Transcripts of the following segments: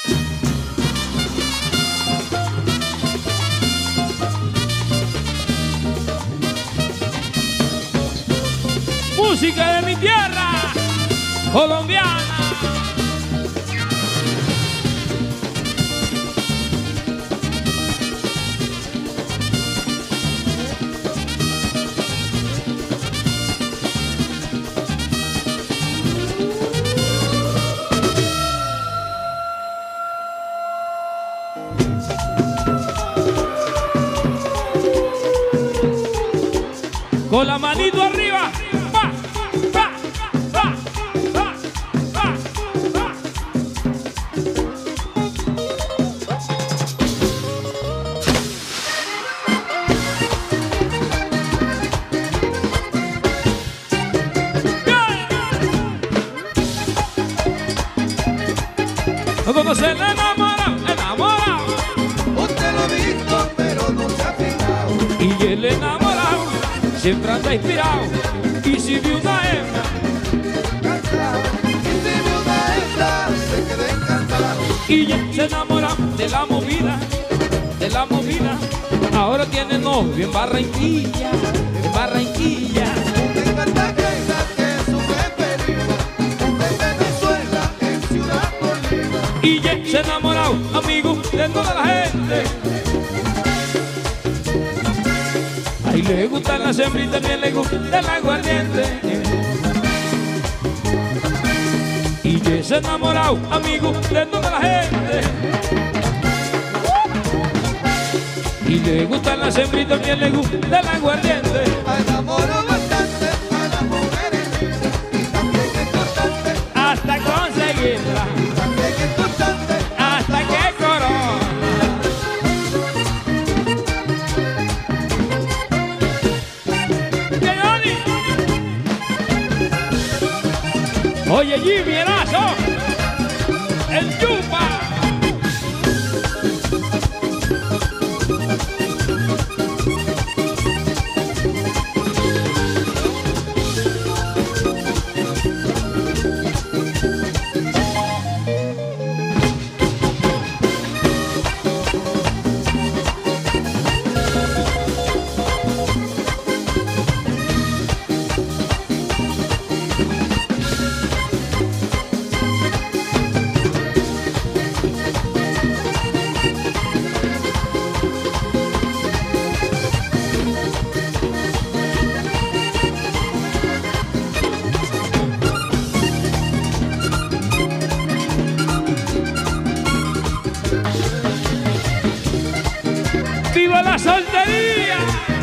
Música de mi tierra colombiana. Con la manito arriba. Va, va, va, va, va, va. Cuando se le enamora, Usted lo ha visto, pero no se ha fijado. y el enamorado siempre anda inspirado. Y si vi una hembra, Cansado. Y si ve una hembra, se queda encantado. y ya se enamora de la movida. Ahora tiene novio en Barranquilla, en Barranquilla. Me encanta que es su preferido. En Venezuela, en Ciudad Bolívar. Y ya se enamorado, amigo, de toda la gente. Ahí le gustan las hembritas, también le gusta el aguardiente. Y ya se enamorado, amigo, de toda la gente. Y le gustan las hembritas, también le gusta el aguardiente. Enamoro bastante a las mujeres y también es importante, Hasta conseguirla, también es importante. hasta que corona. ¡Que Johnny! Oye, Jimmy, Erazo, el Chupa. ¡Viva la soltería!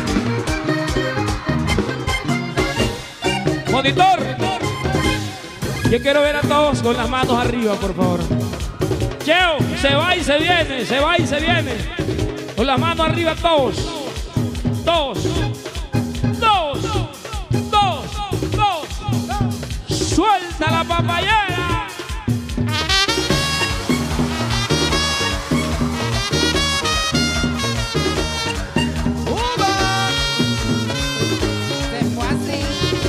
Monitor, yo quiero ver a todos con las manos arriba, por favor. Cheo, se va y se viene, se va y se viene. Con las manos arriba todos. Todos. Todos. Todos. Todos. Suelta la papayera. Se fue así.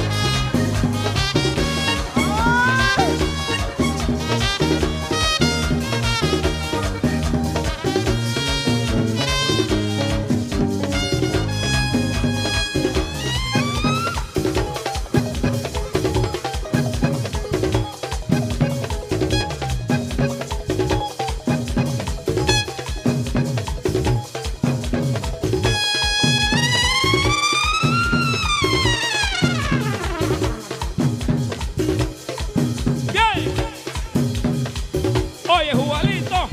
Bien. Oye, Jubalito.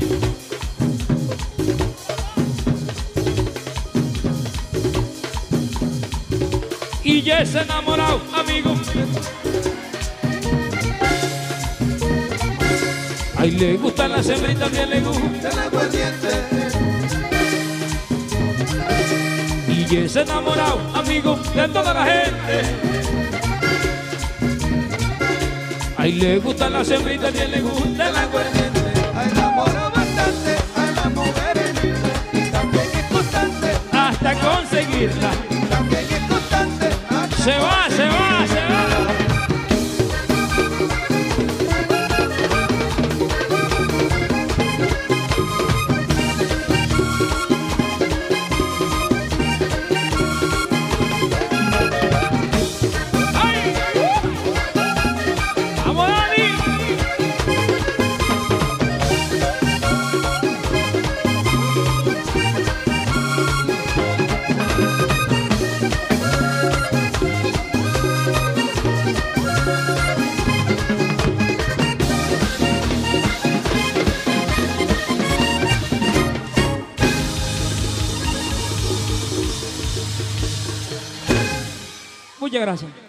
Y ya es enamorado, amigo. Ahí le gustan las hembritas, también le gusta. El aguardiente, Y ya es enamorado, amigo, de toda la gente. Ahí le gustan las hembritas, también le gusta el aguardiente. enamoro bastante a las mujeres y también es constante, Hasta conseguirla. también es constante. Se va, se va, se va. Muchas gracias.